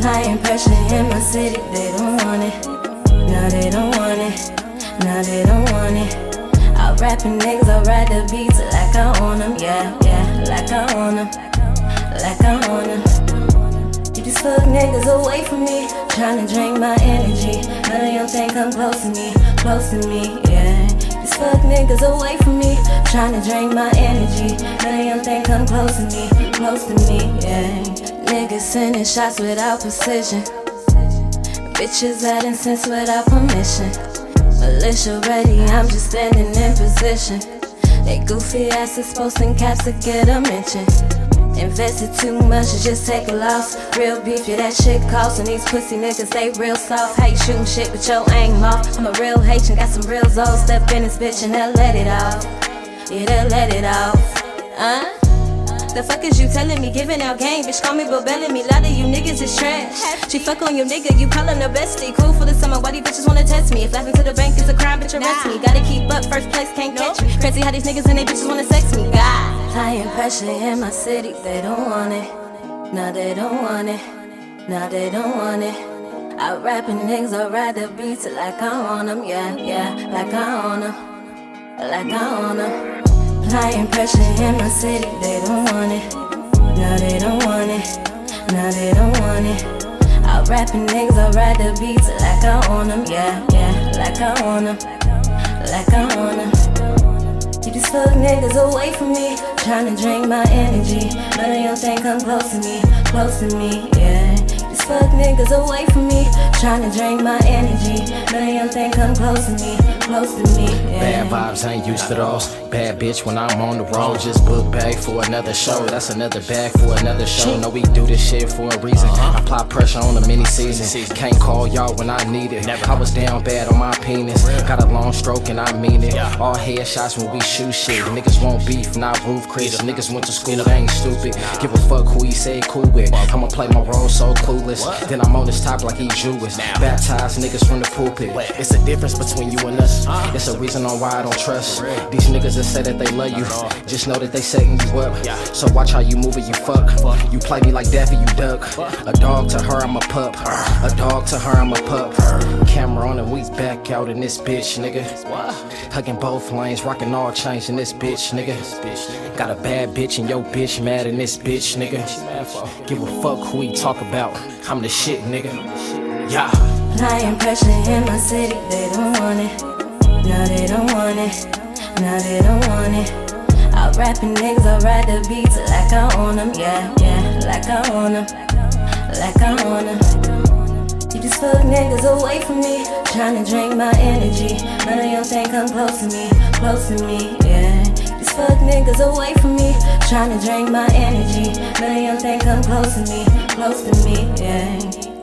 Applying pressure in my city, they don't want it. No, they don't want it. No, they don't want it. Out rapping niggas, I ride the beats like I own them. Yeah, yeah, like I own them. Like I own them. You just fuck niggas away from me, tryna drain my energy. None of y'all think come close to me, yeah. Just fuck niggas away from me, tryna drain my energy. None of y'all think come close to me, yeah. Niggas sending shots without precision. Bitches adding sense without permission. Militia ready, I'm just standing in position. They goofy asses posting caps to get a mention. Invested too much to just take a loss. Real beef, yeah, that shit cost. And these pussy niggas, they real soft. Hate shooting shit with your aim off. I'm a real Haitian, got some real Zoes. Step in this bitch and they'll let it off. Yeah, they'll let it off. The fuck is you telling me? Giving out game, bitch, call me rebelling me. Lot of you niggas is trash. She fuck on your nigga, you callin' her bestie. Cool for the summer, why these bitches wanna test me? If laughing to the bank is a crime, bitch, arrest me. Gotta keep up, first place can't catch me. Crazy how these niggas and they bitches wanna sex me. God, applying pressure in my city, they don't want it. No, they don't want it. No, they don't want it. Out rapping niggas, I ride the beats like I own them. Yeah, yeah, like I own them. Like I own them. Applying pressure in my city, they don't want it. No, they don't want it. No, they don't want it. Out rapping niggas, I ride the beats like I own them. Yeah, yeah, like I own them. Like I own them. You just fuck niggas away from me, tryna drain my energy. None of y'all think come close to me, yeah. Just fuck niggas away from me, tryna drain my energy. None of y'all think come close to me, yeah. Bad vibes, ain't used to those. Bad bitch when I'm on the road. Just book bag for another show. That's another bag for another show. No, we do this shit for a reason. Apply pressure on the mini season. Can't call y'all when I need it. I was down bad on my penis. Got a long stroke and I mean it. All headshots when we shoot shit. Niggas want beef, not roof Chris. Niggas went to school, they ain't stupid. Give a fuck who he say cool with. I'ma play my role so clueless. Then I'm on this top like he Jewish. Baptized niggas from the pulpit. It's a difference between you and us. It's a reason on why I don't trust these niggas that say that they love you. Just know that they setting you up. So watch how you move it, you fuck. You play me like Daffy, you duck. A dog to her, I'm a pup. A dog to her, I'm a pup. Camera on and we back out in this bitch, nigga. Hugging both lanes, rocking all chains in this bitch, nigga. Got a bad bitch and your bitch mad in this bitch, nigga. Give a fuck who he talk about. I'm the shit, nigga. Yeah. Applying pressure in my city, they don't want it. No, they don't want it. No, they don't want it. Out rapping niggas, I ride the beats like I own them. Yeah, yeah, like I own them. Like I own them. You just fuck niggas away from me, tryna drain my energy. None of y'all think come close to me, yeah. Just fuck niggas away from me, tryna drain my energy. None of y'all think come close to me, yeah.